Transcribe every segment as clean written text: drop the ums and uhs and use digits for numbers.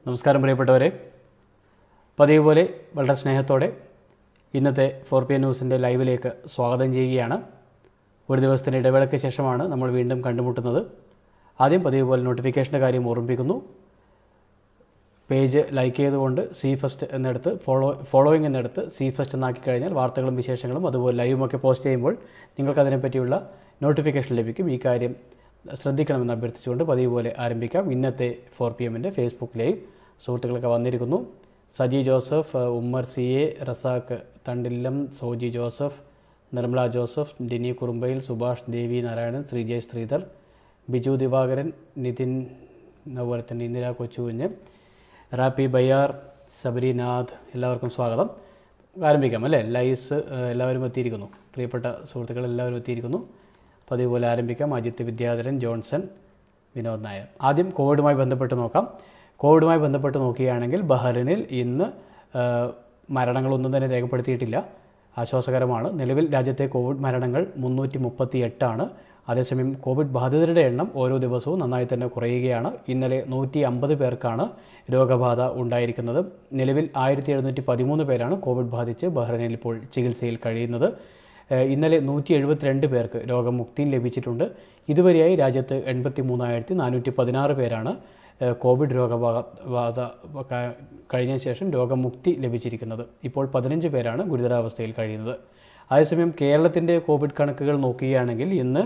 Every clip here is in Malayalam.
നമസ്കാരം പ്രിയപ്പെട്ടവരെ, പതിവ് പോലെ വളരെ സ്നേഹത്തോടെ ഇന്നത്തെ 4PM ന്യൂസിൻ്റെ ലൈവിലേക്ക് സ്വാഗതം ചെയ്യുകയാണ്. ഒരു ദിവസത്തിൻ്റെ ഇടവേളയ്ക്ക് ശേഷമാണ് നമ്മൾ വീണ്ടും കണ്ടുമുട്ടുന്നത്. ആദ്യം പതിവ് പോലെ നോട്ടിഫിക്കേഷൻ്റെ കാര്യം ഓർമ്മിപ്പിക്കുന്നു. പേജ് ലൈക്ക് ചെയ്തുകൊണ്ട് സി ഫസ്റ്റ് എന്നെടുത്ത് ഫോളോയിങ് എന്നെടുത്ത് സി ഫസ്റ്റ് എന്നാക്കി കഴിഞ്ഞാൽ വാർത്തകളും വിശേഷങ്ങളും അതുപോലെ ലൈവുമൊക്കെ പോസ്റ്റ് ചെയ്യുമ്പോൾ നിങ്ങൾക്കതിനെപ്പറ്റിയുള്ള നോട്ടിഫിക്കേഷൻ ലഭിക്കും. ഈ കാര്യം ശ്രദ്ധിക്കണമെന്ന് അഭ്യർത്ഥിച്ചുകൊണ്ട് പതിവ് പോലെ ആരംഭിക്കാം. ഇന്നത്തെ 4PMൻ്റെ ഫേസ്ബുക്ക് ലൈവ് സുഹൃത്തുക്കളൊക്കെ വന്നിരിക്കുന്നു. സജി ജോസഫ്, ഉമ്മർ സി എ, റസാഖ് തണ്ടില്ലം, സോജി ജോസഫ്, നിർമ്മല ജോസഫ്, ഡിനി കുറുമ്പയിൽ, സുഭാഷ് ദേവി നാരായണൻ, ശ്രീജയ് ശ്രീധർ, ബിജു ദിവാകരൻ, നിതിൻ, അതുപോലെ തന്നെ ഇന്ദിര കൊച്ചുകുഞ്ഞ്, റാപ്പി ബയ്യാർ, സബരിനാഥ്, എല്ലാവർക്കും സ്വാഗതം. ആരംഭിക്കാം അല്ലേ? ലൈവ്സ് എല്ലാവരും എത്തിയിരിക്കുന്നു. പ്രിയപ്പെട്ട സുഹൃത്തുക്കൾ എല്ലാവരും എത്തിയിരിക്കുന്നു. പതിവ് പോലെ ആരംഭിക്കാം. അജിത്ത് വിദ്യാധരൻ, ജോൺസൺ, വിനോദ് നായർ. ആദ്യം കോവിഡുമായി ബന്ധപ്പെട്ട് നോക്കാം. കോവിഡുമായി ബന്ധപ്പെട്ട് നോക്കുകയാണെങ്കിൽ ബഹ്റിനിൽ ഇന്ന് മരണങ്ങളൊന്നും തന്നെ രേഖപ്പെടുത്തിയിട്ടില്ല. ആശ്വാസകരമാണ്. നിലവിൽ രാജ്യത്തെ കോവിഡ് മരണങ്ങൾ 338 അതേസമയം കോവിഡ് ബാധിതരുടെ എണ്ണം ഓരോ ദിവസവും നന്നായി തന്നെ കുറയുകയാണ്. ഇന്നലെ 150 പേർക്കാണ് രോഗബാധ ഉണ്ടായിരിക്കുന്നത്. നിലവിൽ 1713 പേരാണ് കോവിഡ് ബാധിച്ച് ബഹ്റിനിൽ ഇപ്പോൾ ചികിത്സയിൽ കഴിയുന്നത്. ഇന്നലെ 172 പേർക്ക് രോഗമുക്തിയും ലഭിച്ചിട്ടുണ്ട്. ഇതുവരെയായി രാജ്യത്ത് 83,416 പേരാണ് കോവിഡ് രോഗബാധ കഴിഞ്ഞ ശേഷം രോഗമുക്തി ലഭിച്ചിരിക്കുന്നത്. ഇപ്പോൾ 15 പേരാണ് ഗുരുതരാവസ്ഥയിൽ കഴിയുന്നത്. അതേസമയം കേരളത്തിൻ്റെ കോവിഡ് കണക്കുകൾ നോക്കുകയാണെങ്കിൽ ഇന്ന്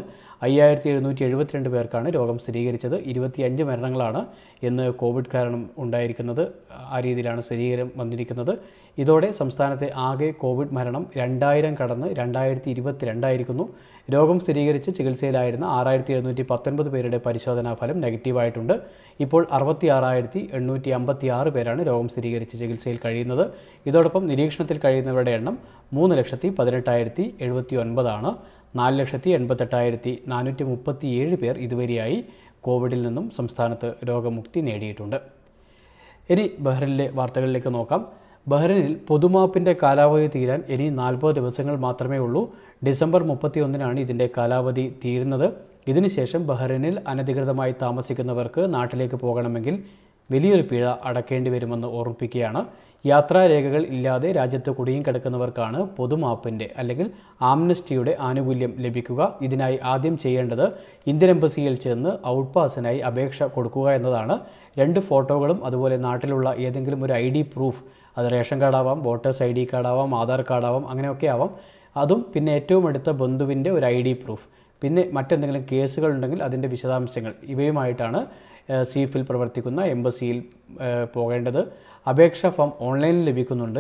5772 പേർക്കാണ് രോഗം സ്ഥിരീകരിച്ചത്. 25 മരണങ്ങളാണ് ഇന്ന് കോവിഡ് കാരണം ഉണ്ടായിരിക്കുന്നത്. ആ രീതിയിലാണ് സ്ഥിരീകരണം വന്നിരിക്കുന്നത്. ഇതോടെ സംസ്ഥാനത്തെ ആകെ കോവിഡ് മരണം 2000 കടന്ന് 2022 ആയിരിക്കുന്നു. രോഗം സ്ഥിരീകരിച്ച് ചികിത്സയിലായിരുന്ന 6719 പേരുടെ പരിശോധനാ ഫലം നെഗറ്റീവായിട്ടുണ്ട്. ഇപ്പോൾ 66,856 പേരാണ് രോഗം സ്ഥിരീകരിച്ച് ചികിത്സയിൽ കഴിയുന്നത്. ഇതോടൊപ്പം നിരീക്ഷണത്തിൽ കഴിയുന്നവരുടെ എണ്ണം 3,18,079 4,88,437 പേർ ഇതുവരെയായി കോവിഡിൽ നിന്നും സംസ്ഥാനത്ത് രോഗമുക്തി നേടിയിട്ടുണ്ട്. ഇനി ബഹ്റിനിലെ വാർത്തകളിലേക്ക് നോക്കാം. ബഹ്റിനിൽ പൊതുമാപ്പിൻ്റെ കാലാവധി തീരാൻ ഇനി 40 ദിവസങ്ങൾ മാത്രമേ ഉള്ളൂ. ഡിസംബർ 31 ഇതിൻ്റെ കാലാവധി തീരുന്നത്. ഇതിനുശേഷം ബഹ്റിനിൽ അനധികൃതമായി താമസിക്കുന്നവർക്ക് നാട്ടിലേക്ക് പോകണമെങ്കിൽ വലിയൊരു പിഴ അടക്കേണ്ടി വരുമെന്ന് ഓർമ്മിപ്പിക്കുകയാണ്. യാത്രാരേഖകൾ ഇല്ലാതെ രാജ്യത്ത് കുടുങ്ങി കിടക്കുന്നവർക്കാണ് പൊതുമാപ്പിൻ്റെ അല്ലെങ്കിൽ ആംനസ്റ്റിയുടെ ആനുകൂല്യം ലഭിക്കുക. ഇതിനായി ആദ്യം ചെയ്യേണ്ടത് ഇന്ത്യൻ എംബസിയിൽ ചെന്ന് ഔട്ട് പാസിനായി അപേക്ഷ കൊടുക്കുക എന്നതാണ്. 2 ഫോട്ടോകളും അതുപോലെ നാട്ടിലുള്ള ഏതെങ്കിലും ഒരു ID പ്രൂഫ്, അത് റേഷൻ കാർഡാവാം, വോട്ടേഴ്സ് ID കാർഡാവാം, ആധാർ കാർഡാവാം, അങ്ങനെയൊക്കെ ആവാം. അതും പിന്നെ ഏറ്റവും അടുത്ത ബന്ധുവിൻ്റെ ഒരു ID പ്രൂഫ്, പിന്നെ മറ്റെന്തെങ്കിലും കേസുകൾ ഉണ്ടെങ്കിൽ അതിൻ്റെ വിശദാംശങ്ങൾ, ഇവയുമായിട്ടാണ് സീഫിൽ പ്രവർത്തിക്കുന്ന എംബസിയിൽ പോകേണ്ടത്. അപേക്ഷാ ഫോം ഓൺലൈനിൽ ലഭിക്കുന്നുണ്ട്.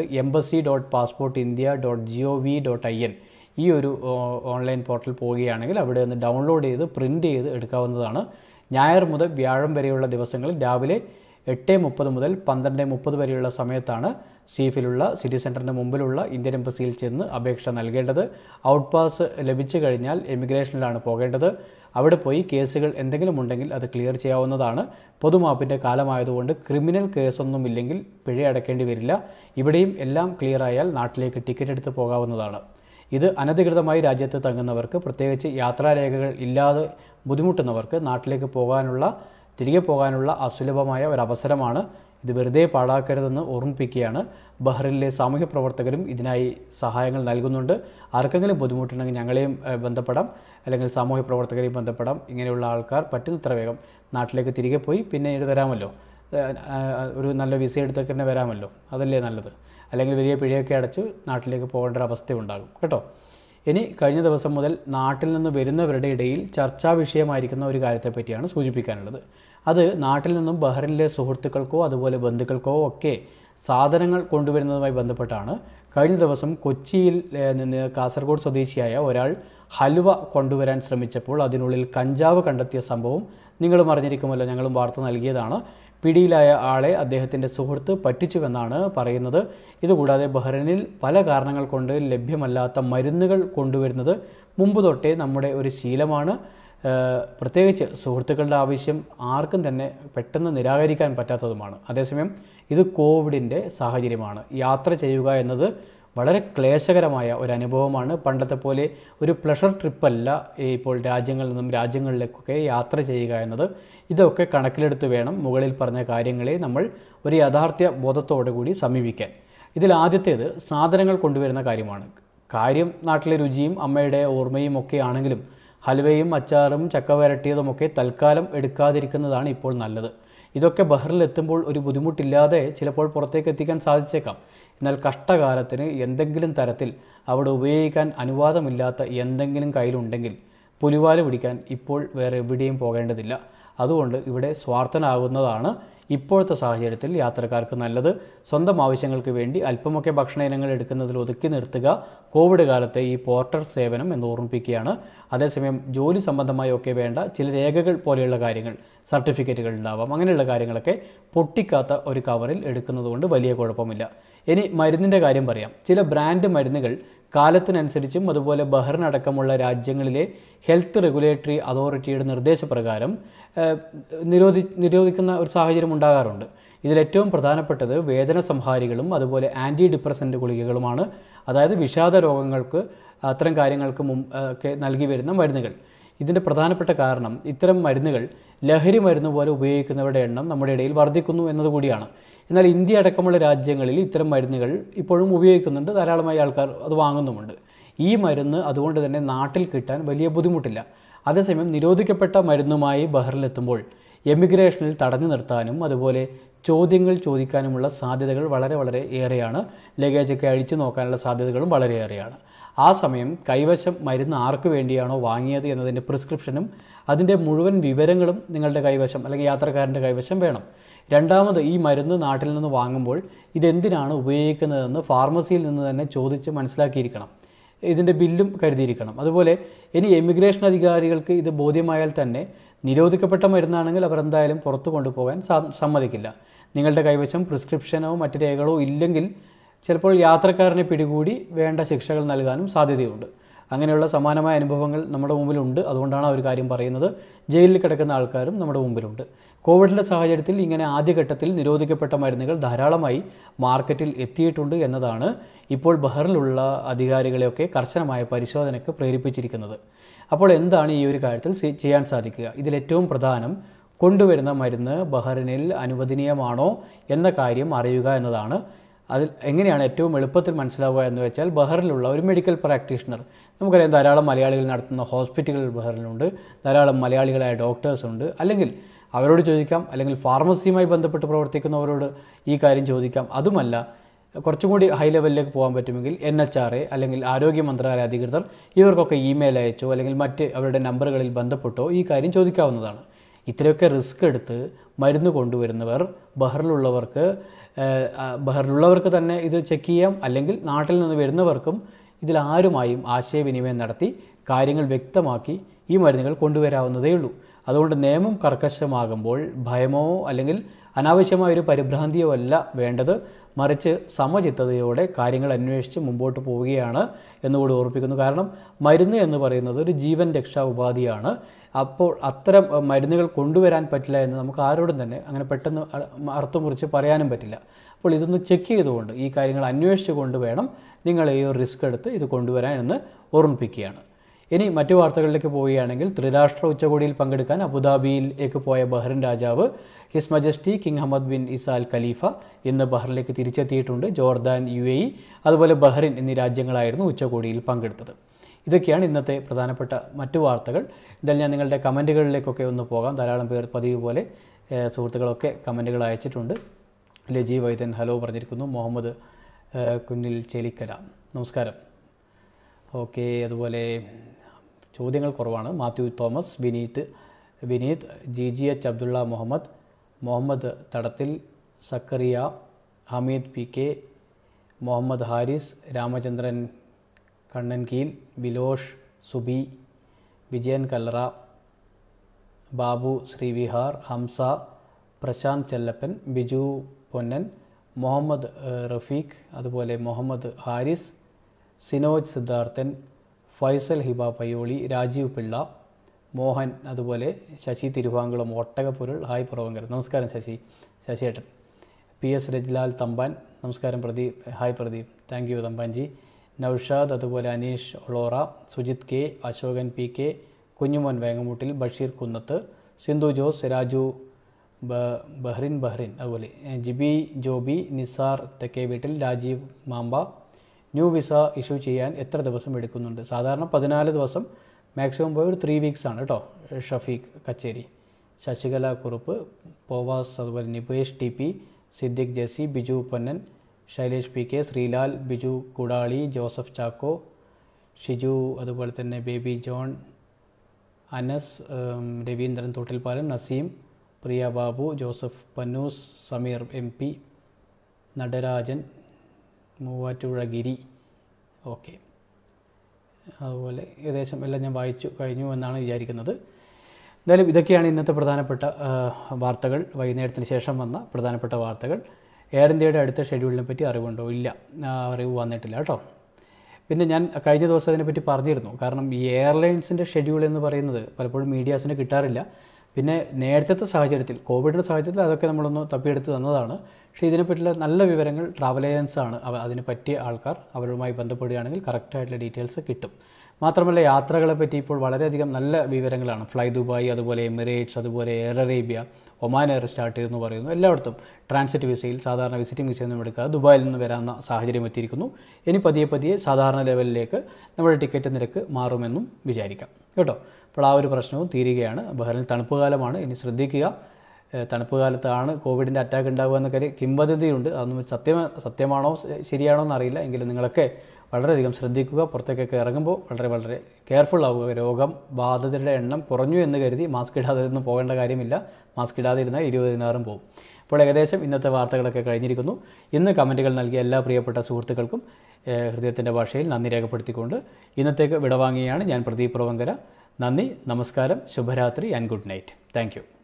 embassy.passportindia.gov.in ഈ ഒരു ഓൺലൈൻ പോർട്ടൽ പോവുകയാണെങ്കിൽ അവിടെ നിന്ന് ഡൗൺലോഡ് ചെയ്ത് പ്രിൻ്റ് ചെയ്ത് എടുക്കാവുന്നതാണ്. ഞായർ മുതൽ വ്യാഴം വരെയുള്ള ദിവസങ്ങളിൽ രാവിലെ 8:30 മുതൽ 12:30 വരെയുള്ള സമയത്താണ് സീഫിലുള്ള സിറ്റി സെൻറ്ററിൻ്റെ മുമ്പിലുള്ള ഇന്ത്യൻ എംബസിയിൽ ചെന്ന് അപേക്ഷ നൽകേണ്ടത്. ഔട്ട് പാസ് ലഭിച്ചു കഴിഞ്ഞാൽ എമിഗ്രേഷനിലാണ് പോകേണ്ടത്. അവിടെ പോയി കേസുകൾ എന്തെങ്കിലും ഉണ്ടെങ്കിൽ അത് ക്ലിയർ ചെയ്യാവുന്നതാണ്. പൊതുമാപ്പിൻ്റെ കാലമായതുകൊണ്ട് ക്രിമിനൽ കേസൊന്നും ഇല്ലെങ്കിൽ പിഴ അടയ്ക്കേണ്ടി വരില്ല. ഇവിടെയും എല്ലാം ക്ലിയർ ആയാൽ നാട്ടിലേക്ക് ടിക്കറ്റ് എടുത്ത് പോകാവുന്നതാണ്. ഇത് അനധികൃതമായി രാജ്യത്ത് തങ്ങുന്നവർക്ക്, പ്രത്യേകിച്ച് യാത്രാരേഖകൾ ഇല്ലാതെ ബുദ്ധിമുട്ടുന്നവർക്ക് നാട്ടിലേക്ക് തിരികെ പോകാനുള്ള അസുലഭമായ ഒരവസരമാണ്. ഇത് വെറുതെ പാഴാക്കരുതെന്ന് ഓർമ്മിപ്പിക്കുകയാണ്. ബഹ്റിനിലെ സാമൂഹ്യ പ്രവർത്തകരും ഇതിനായി സഹായങ്ങൾ നൽകുന്നുണ്ട്. ആർക്കെങ്കിലും ബുദ്ധിമുട്ടുണ്ടെങ്കിൽ ഞങ്ങളെയും ബന്ധപ്പെടാം, അല്ലെങ്കിൽ സാമൂഹ്യ പ്രവർത്തകരെയും ബന്ധപ്പെടാം. ഇങ്ങനെയുള്ള ആൾക്കാർ പറ്റുന്നത്ര വേഗം നാട്ടിലേക്ക് തിരികെ പോയി പിന്നീട് വരാമല്ലോ. ഒരു നല്ല വിസ എടുത്തൊക്കെ തന്നെ വരാമല്ലോ, അതല്ലേ നല്ലത്. അല്ലെങ്കിൽ വലിയ പിഴയൊക്കെ അടച്ച് നാട്ടിലേക്ക് പോകേണ്ട ഒരു അവസ്ഥ ഉണ്ടാകും കേട്ടോ. ഇനി കഴിഞ്ഞ ദിവസം മുതൽ നാട്ടിൽ നിന്ന് വരുന്നവരുടെ ഇടയിൽ ചർച്ചാ വിഷയമായിരിക്കുന്ന ഒരു കാര്യത്തെപ്പറ്റിയാണ് സൂചിപ്പിക്കാനുള്ളത്. അത് നാട്ടിൽ നിന്നും ബഹ്റിനിലെ സുഹൃത്തുക്കൾക്കോ അതുപോലെ ബന്ധുക്കൾക്കോ ഒക്കെ സാധനങ്ങൾ കൊണ്ടുവരുന്നതുമായി ബന്ധപ്പെട്ടാണ്. കഴിഞ്ഞ ദിവസം കൊച്ചിയിൽ നിന്ന് കാസർഗോഡ് സ്വദേശിയായ ഒരാൾ ഹലുവ കൊണ്ടുവരാൻ ശ്രമിച്ചപ്പോൾ അതിനുള്ളിൽ കഞ്ചാവ് കണ്ടെത്തിയ സംഭവം നിങ്ങളും അറിഞ്ഞിരിക്കുമല്ലോ, ഞങ്ങളും വാർത്ത നൽകിയതാണ്. പിടിയിലായ ആളെ അദ്ദേഹത്തിൻ്റെ സുഹൃത്ത് പറ്റിച്ചുവെന്നാണ് പറയുന്നത്. ഇതുകൂടാതെ ബഹ്റിനിൽ പല കാരണങ്ങൾ കൊണ്ട് ലഭ്യമല്ലാത്ത മരുന്നുകൾ കൊണ്ടുവരുന്നത് മുമ്പ് തൊട്ടേ നമ്മുടെ ഒരു ശീലമാണ്. പ്രത്യേകിച്ച് സുഹൃത്തുക്കളുടെ ആവശ്യം ആർക്കും തന്നെ പെട്ടെന്ന് നിരാകരിക്കാൻ പറ്റാത്തതുമാണ്. അതേസമയം ഇത് കോവിഡിൻ്റെ സാഹചര്യമാണ്. യാത്ര ചെയ്യുക എന്നത് വളരെ ക്ലേശകരമായ ഒരു അനുഭവമാണ്. പണ്ടത്തെ പോലെ ഒരു പ്ലഷർ ട്രിപ്പല്ല ഇപ്പോൾ രാജ്യങ്ങളിൽ നിന്നും രാജ്യങ്ങളിലേക്കൊക്കെ യാത്ര ചെയ്യുക എന്നത്. ഇതൊക്കെ കണക്കിലെടുത്ത് വേണം മുകളിൽ പറഞ്ഞ കാര്യങ്ങളെ നമ്മൾ ഒരു യാഥാർത്ഥ്യ ബോധത്തോടു കൂടി സമീപിക്കാൻ. ഇതിൽ ആദ്യത്തേത് സാധനങ്ങൾ കൊണ്ടുവരുന്ന കാര്യമാണ്. കാര്യം നാട്ടിലെ രുചിയും അമ്മയുടെ ഓർമ്മയും ഒക്കെ ആണെങ്കിലും ഹൽവയും അച്ചാറും ചക്ക വരട്ടിയതുമൊക്കെ തൽക്കാലം എടുക്കാതിരിക്കുന്നതാണ് ഇപ്പോൾ നല്ലത്. ഇതൊക്കെ ബഹ്റിലെത്തുമ്പോൾ ഒരു ബുദ്ധിമുട്ടില്ലാതെ ചിലപ്പോൾ പുറത്തേക്ക് എത്തിക്കാൻ സാധിച്ചേക്കാം. എന്നാൽ കഷ്ടകാലത്തിന് എന്തെങ്കിലും തരത്തിൽ അവിടെ ഉപയോഗിക്കാൻ അനുവാദമില്ലാത്ത എന്തെങ്കിലും കയ്യിലുണ്ടെങ്കിൽ പുലിവാല് പിടിക്കാൻ ഇപ്പോൾ വേറെ എവിടെയും പോകേണ്ടതില്ല. അതുകൊണ്ട് ഇവിടെ സ്വാർത്ഥനാകുന്നതാണ് ഇപ്പോഴത്തെ സാഹചര്യത്തിൽ യാത്രക്കാർക്ക് നല്ലത്. സ്വന്തം ആവശ്യങ്ങൾക്ക് വേണ്ടി അല്പമൊക്കെ ഭക്ഷണ ഇനങ്ങൾ എടുക്കുന്നതിൽ ഒതുക്കി നിർത്തുക കോവിഡ് കാലത്തെ ഈ പോർട്ടർ സേവനം എന്ന് ഓർമ്മിപ്പിക്കുകയാണ്. അതേസമയം ജോലി സംബന്ധമായി ഒക്കെ വേണ്ട ചില രേഖകൾ പോലെയുള്ള കാര്യങ്ങൾ, സർട്ടിഫിക്കറ്റുകൾ ഉണ്ടാവാം, അങ്ങനെയുള്ള കാര്യങ്ങളൊക്കെ പൊട്ടിക്കാത്ത ഒരു കവറിൽ എടുക്കുന്നത് കൊണ്ട് വലിയ കുഴപ്പമില്ല. ഇനി മരുന്നിൻ്റെ കാര്യം പറയാം. ചില ബ്രാൻഡ് മരുന്നുകൾ കാലത്തിനനുസരിച്ചും അതുപോലെ ബഹ്റിൻ അടക്കമുള്ള രാജ്യങ്ങളിലെ ഹെൽത്ത് റെഗുലേറ്ററി അതോറിറ്റിയുടെ നിർദ്ദേശപ്രകാരം നിരോധിക്കുന്ന ഒരു സാഹചര്യം ഉണ്ടാകാറുണ്ട്. ഇതിലേറ്റവും പ്രധാനപ്പെട്ടത് വേദന സംഹാരികളും അതുപോലെ ആൻറ്റി ഡിപ്രസൻ്റ് ഗുളികകളുമാണ്. അതായത് വിഷാദ രോഗങ്ങൾക്ക് അത്തരം കാര്യങ്ങൾക്ക് ഒക്കെ നൽകി വരുന്ന മരുന്നുകൾ. ഇതിൻ്റെ പ്രധാനപ്പെട്ട കാരണം ഇത്തരം മരുന്നുകൾ ലഹരി മരുന്ന് പോലെ ഉപയോഗിക്കുന്നവരുടെ എണ്ണം നമ്മുടെ ഇടയിൽ വർദ്ധിക്കുന്നു എന്നതുകൂടിയാണ്. എന്നാൽ ഇന്ത്യ അടക്കമുള്ള രാജ്യങ്ങളിൽ ഇത്തരം മരുന്നുകൾ ഇപ്പോഴും ഉപയോഗിക്കുന്നുണ്ട്. ധാരാളമായി ആൾക്കാർ അത് വാങ്ങുന്നുമുണ്ട്. ഈ മരുന്ന് അതുകൊണ്ട് തന്നെ നാട്ടിൽ കിട്ടാൻ വലിയ ബുദ്ധിമുട്ടില്ല. അതേസമയം നിരോധിക്കപ്പെട്ട മരുന്നുമായി ബഹ്റിലെത്തുമ്പോൾ എമിഗ്രേഷനിൽ തടഞ്ഞു നിർത്താനും അതുപോലെ ചോദ്യങ്ങൾ ചോദിക്കാനുമുള്ള സാധ്യതകൾ വളരെ ഏറെയാണ്. ലഗേജൊക്കെ അഴിച്ചു നോക്കാനുള്ള സാധ്യതകളും വളരെയേറെയാണ്. ആ സമയം കൈവശം മരുന്ന് ആർക്ക് വേണ്ടിയാണോ വാങ്ങിയത് എന്നതിൻ്റെ പ്രിസ്ക്രിപ്ഷനും അതിൻ്റെ മുഴുവൻ വിവരങ്ങളും നിങ്ങളുടെ കൈവശം അല്ലെങ്കിൽ യാത്രക്കാരൻ്റെ കൈവശം വേണം. രണ്ടാമത്, ഈ മരുന്ന് നാട്ടിൽ നിന്ന് വാങ്ങുമ്പോൾ ഇതെന്തിനാണ് ഉപയോഗിക്കുന്നതെന്ന് ഫാർമസിയിൽ നിന്ന് തന്നെ ചോദിച്ച് മനസ്സിലാക്കിയിരിക്കണം. ഇതിൻ്റെ ബില്ലും കരുതിയിരിക്കണം. അതുപോലെ ഇനി എമിഗ്രേഷൻ അധികാരികൾക്ക് ഇത് ബോധ്യമായാൽ തന്നെ നിരോധിക്കപ്പെട്ട മരുന്നാണെങ്കിൽ അവർ എന്തായാലും പുറത്തു കൊണ്ടുപോകാൻ സമ്മതിക്കില്ല. നിങ്ങളുടെ കൈവശം പ്രിസ്ക്രിപ്ഷനോ മറ്റ് രേഖകളോ ഇല്ലെങ്കിൽ ചിലപ്പോൾ യാത്രക്കാരനെ പിടികൂടി വേണ്ട ശിക്ഷകൾ നൽകാനും സാധ്യതയുണ്ട്. അങ്ങനെയുള്ള സമാനമായ അനുഭവങ്ങൾ നമ്മുടെ മുമ്പിലുണ്ട്. അതുകൊണ്ടാണ് ആ ഒരു കാര്യം പറയുന്നത്. ജയിലിൽ കിടക്കുന്ന ആൾക്കാരും നമ്മുടെ മുമ്പിലുണ്ട്. കോവിഡിൻ്റെ സാഹചര്യത്തിൽ ഇങ്ങനെ ആദ്യഘട്ടത്തിൽ നിരോധിക്കപ്പെട്ട മരുന്നുകൾ ധാരാളമായി മാർക്കറ്റിൽ എത്തിയിട്ടുണ്ട് എന്നതാണ് ഇപ്പോൾ ബഹ്റിലുള്ള അധികാരികളെയൊക്കെ കർശനമായ പരിശോധനയ്ക്ക് പ്രേരിപ്പിച്ചിരിക്കുന്നത്. അപ്പോൾ എന്താണ് ഈ ഒരു കാര്യത്തിൽ ചെയ്യാൻ സാധിക്കുക? ഇതിലേറ്റവും പ്രധാനം കൊണ്ടുവരുന്ന മരുന്ന് ബഹ്റിനിൽ അനുവദനീയമാണോ എന്ന കാര്യം അറിയുക എന്നതാണ്. അതിൽ എങ്ങനെയാണ് ഏറ്റവും എളുപ്പത്തിൽ മനസ്സിലാവുക എന്ന് വെച്ചാൽ ബഹ്റിലുള്ള ഒരു മെഡിക്കൽ പ്രാക്ടീഷണർ, നമുക്കറിയാം ധാരാളം മലയാളികൾ നടത്തുന്ന ഹോസ്പിറ്റലുകൾ ബഹ്റിനുണ്ട്, ധാരാളം മലയാളികളായ ഡോക്ടേഴ്സ് ഉണ്ട്. അല്ലെങ്കിൽ അവരോട് ചോദിക്കാം, അല്ലെങ്കിൽ ഫാർമസിയുമായി ബന്ധപ്പെട്ട് പ്രവർത്തിക്കുന്നവരോട് ഈ കാര്യം ചോദിക്കാം. അതുമല്ല, കുറച്ചും കൂടി ഹൈ ലെവലിലേക്ക് പോകാൻ പറ്റുമെങ്കിൽ NHRA അല്ലെങ്കിൽ ആരോഗ്യ മന്ത്രാലയ അധികൃതർ ഇവർക്കൊക്കെ ഇമെയിൽ അയച്ചോ അല്ലെങ്കിൽ മറ്റ് അവരുടെ നമ്പറുകളിൽ ബന്ധപ്പെട്ടോ ഈ കാര്യം ചോദിക്കാവുന്നതാണ്. ഇത്രയൊക്കെ റിസ്ക് എടുത്ത് മരുന്ന് കൊണ്ടുവരുന്നവർ ബഹ്റിലുള്ളവർക്ക് തന്നെ ഇത് ചെക്ക് ചെയ്യാം. അല്ലെങ്കിൽ നാട്ടിൽ നിന്ന് വരുന്നവർക്കും ഇതിലാരുമായും ആശയവിനിമയം നടത്തി കാര്യങ്ങൾ വ്യക്തമാക്കി ഈ മരുന്നുകൾ കൊണ്ടുവരാവുന്നതേ ഉള്ളൂ. അതുകൊണ്ട് നിയമം കർക്കശമാകുമ്പോൾ ഭയമോ അല്ലെങ്കിൽ അനാവശ്യമായൊരു പരിഭ്രാന്തിയോ അല്ല വേണ്ടത്. മറിച്ച് സമചിത്തതയോടെ കാര്യങ്ങൾ അന്വേഷിച്ച് മുമ്പോട്ട് പോവുകയാണ് എന്നുകൂടി ഓർപ്പിക്കുന്നു. കാരണം മരുന്ന് എന്ന് പറയുന്നത് ഒരു ജീവൻ രക്ഷാ ഉപാധിയാണ്. അപ്പോൾ അത്തരം മരുന്നുകൾ കൊണ്ടുവരാൻ പറ്റില്ല എന്ന് നമുക്ക് ആരോടും തന്നെ അങ്ങനെ പെട്ടെന്ന് അർത്ഥം മുറിച്ച് പറയാനും പറ്റില്ല. അപ്പോൾ ഇതൊന്ന് ചെക്ക് ചെയ്തുകൊണ്ട് ഈ കാര്യങ്ങൾ അന്വേഷിച്ച് കൊണ്ട് വേണം നിങ്ങൾ ഈ റിസ്ക് എടുത്ത് ഇത് കൊണ്ടുവരാൻ എന്ന് ഓർമ്മിപ്പിക്കുകയാണ്. ഇനി മറ്റു വാർത്തകളിലേക്ക് പോവുകയാണെങ്കിൽ, ത്രിരാഷ്ട്ര ഉച്ചകോടിയിൽ പങ്കെടുക്കാൻ അബുദാബിയിലേക്ക് പോയ ബഹ്റിൻ രാജാവ് his majesty king Hamad bin Isa Al Khalifa ഇന്ന് ബഹ്റിനിലേക്ക് തിരിച്ചെത്തിയിട്ടുണ്ട്. ജോർദാൻ, UAE അതുപോലെ ബഹ്റിൻ എന്നീ രാജ്യങ്ങളായിരുന്നു ഉച്ചകോടിയിൽ പങ്കെടുത്തത്. ഇതൊക്കെയാണ് ഇന്നത്തെ പ്രധാനപ്പെട്ട മറ്റു വാർത്തകൾ. എന്തായാലും ഞാൻ നിങ്ങളുടെ കമൻറ്റുകളിലേക്കൊക്കെ ഒന്ന് പോകാം. ധാരാളം പേർ പതിവ് പോലെ സുഹൃത്തുക്കളൊക്കെ കമൻറ്റുകൾ അയച്ചിട്ടുണ്ട്. ലജി വൈദ്യൻ ഹലോ പറഞ്ഞിരിക്കുന്നു. മുഹമ്മദ് കുന്നിൽ ചേലിക്കര നമസ്കാരം. ഓക്കെ, അതുപോലെ ചോദ്യങ്ങൾ കുറവാണ്. മാത്യു തോമസ്, വിനീത്, GGH അബ്ദുള്ള മുഹമ്മദ് തടത്തിൽ, സക്കറിയ, ഹമീദ് PK, മുഹമ്മദ് ഹാരിസ്, രാമചന്ദ്രൻ കണ്ണൻകീൽ, ബിലോഷ്, സുബി, വിജയൻ കല്ലറ, ബാബു ശ്രീവിഹാർ, ഹംസ, പ്രശാന്ത് ചെല്ലപ്പൻ, ബിജു പൊന്നൻ, മുഹമ്മദ് റഫീഖ്, അതുപോലെ മുഹമ്മദ് ഹാരിസ്, സിനോജ് സിദ്ധാർത്ഥൻ, ഫൈസൽ ഹിബ പയ്യോളി, രാജീവ് പിള്ള, മോഹൻ, അതുപോലെ ശശി തിരുവാങ്കുളം, ഒട്ടകപ്പൊരുൾ, ഹായ് പുറവങ്കർ നമസ്കാരം ശശിയേട്ടൻ. PS രജ്ലാൽ തമ്പാൻ, നമസ്കാരം Pradeep. Hi Pradeep, thank you Thampanji. Noushad, അതുപോലെ Aneesh Olora, Sujith K, Ashokan PK, Kunjumon Vengamoottil, Basheer Kunnath, Sindhu Jose, Raju Bahrain, അതുപോലെ Jibi Joby, Nisar Thekke Veettil, Rajeev Mamba. New visa issue ചെയ്യാൻ എത്ര ദിവസം എടുക്കുന്നുണ്ട്? സാധാരണ 14 ദിവസം, മാക്സിമം പോയി ഒരു 3 വീക്സ് ആണ് കേട്ടോ. ഷഫീഖ് കച്ചേരി, ശശികല കുറുപ്പ്, പോവാസ്, അതുപോലെ നിപേഷ് TP, സിദ്ദിഖ് ജെസി, ബിജു പൊന്നൻ, ശൈലേഷ് PK, ശ്രീലാൽ, ബിജു കുടാളി, ജോസഫ് ചാക്കോ, ഷിജു, അതുപോലെ തന്നെ ബേബി ജോൺ, അനസ്, രവീന്ദ്രൻ തോട്ടിൽപ്പാലം, നസീം, പ്രിയ ബാബു, ജോസഫ് പന്നൂസ്, സമീർ MP, നടരാജൻ, മൂവാറ്റുപുഴ ഗിരി. ഓക്കെ, അതുപോലെ ഏകദേശം എല്ലാം ഞാൻ വായിച്ചു കഴിഞ്ഞു എന്നാണ് വിചാരിക്കുന്നത്. എന്തായാലും ഇതൊക്കെയാണ് ഇന്നത്തെ പ്രധാനപ്പെട്ട വാർത്തകൾ. വൈകുന്നേരത്തിന് ശേഷം വന്ന പ്രധാനപ്പെട്ട വാർത്തകൾ. എയർ ഇന്ത്യയുടെ അടുത്ത ഷെഡ്യൂളിനെ പറ്റി അറിവുണ്ടോ? ഇല്ല, അറിവ് വന്നിട്ടില്ല കേട്ടോ. പിന്നെ ഞാൻ കഴിഞ്ഞ ദിവസം അതിനെപ്പറ്റി പറഞ്ഞിരുന്നു. കാരണം ഈ എയർലൈൻസിൻ്റെ ഷെഡ്യൂൾ എന്ന് പറയുന്നത് പലപ്പോഴും മീഡിയാസിന് കിട്ടാറില്ല. പിന്നെ നേരത്തെ സാഹചര്യത്തിൽ, കോവിഡിൻ്റെ സാഹചര്യത്തിൽ അതൊക്കെ നമ്മളൊന്ന് തപ്പിയെടുത്ത് തന്നതാണ്. പക്ഷേ ഇതിനെപ്പറ്റിയുള്ള നല്ല വിവരങ്ങൾ ട്രാവൽ ഏജൻസാണ്. അതിന് പറ്റിയ ആൾക്കാർ അവരുമായി ബന്ധപ്പെടുകയാണെങ്കിൽ കറക്റ്റായിട്ടുള്ള ഡീറ്റെയിൽസ് കിട്ടും. മാത്രമല്ല യാത്രകളെ പറ്റി ഇപ്പോൾ വളരെയധികം നല്ല വിവരങ്ങളാണ്. ഫ്ലൈ ദുബായ്, അതുപോലെ എമിറേറ്റ്സ്, അതുപോലെ air Arabia, Oman air start ചെയ്തെന്ന് പറയുന്നു. എല്ലായിടത്തും ട്രാൻസിറ്റ് വിസയിൽ, സാധാരണ വിസിറ്റിംഗ് വിസയൊന്നും എടുക്കാതെ ദുബായിൽ നിന്ന് വരാവുന്ന സാഹചര്യം എത്തിയിരിക്കുന്നു. ഇനി പതിയെ സാധാരണ ലെവലിലേക്ക് നമ്മുടെ ടിക്കറ്റ് നിരക്ക് മാറുമെന്നും വിചാരിക്കാം കേട്ടോ. അപ്പോൾ ആ ഒരു പ്രശ്നവും തീരുകയാണ്. ബഹ്റിനിൽ തണുപ്പ് കാലമാണ്, ഇനി ശ്രദ്ധിക്കുക. തണുപ്പ് കാലത്താണ് കോവിഡിൻ്റെ അറ്റാക്ക് ഉണ്ടാവുക എന്നൊക്കെ കിംവദന്തിയുണ്ട്. അതൊന്നും സത്യമാണോ ശരിയാണോ എന്നറിയില്ല. എങ്കിലും നിങ്ങളൊക്കെ വളരെയധികം ശ്രദ്ധിക്കുക. പുറത്തേക്കൊക്കെ ഇറങ്ങുമ്പോൾ വളരെ കെയർഫുൾ ആവുക. രോഗം ബാധിതരുടെ എണ്ണം കുറഞ്ഞു എന്ന് കരുതി മാസ്ക് ഇടാതെ ഒന്നും പോകേണ്ട കാര്യമില്ല. മാസ്ക് ഇടാതെ ഇരുന്നാൽ 20-16 പോകും. അപ്പോൾ ഏകദേശം ഇന്നത്തെ വാർത്തകളൊക്കെ കഴിഞ്ഞിരിക്കുന്നു. ഇന്ന് കമൻറ്റുകൾ നൽകിയ എല്ലാ പ്രിയപ്പെട്ട സുഹൃത്തുക്കൾക്കും ഹൃദയത്തിൻ്റെ ഭാഷയിൽ നന്ദി രേഖപ്പെടുത്തിക്കൊണ്ട് ഇന്നത്തേക്ക് വിടവാങ്ങിയാണ് ഞാൻ പ്രദീപ് പ്രവങ്കര. നന്ദി, നമസ്കാരം, ശുഭരാത്രി and good night. Thank U.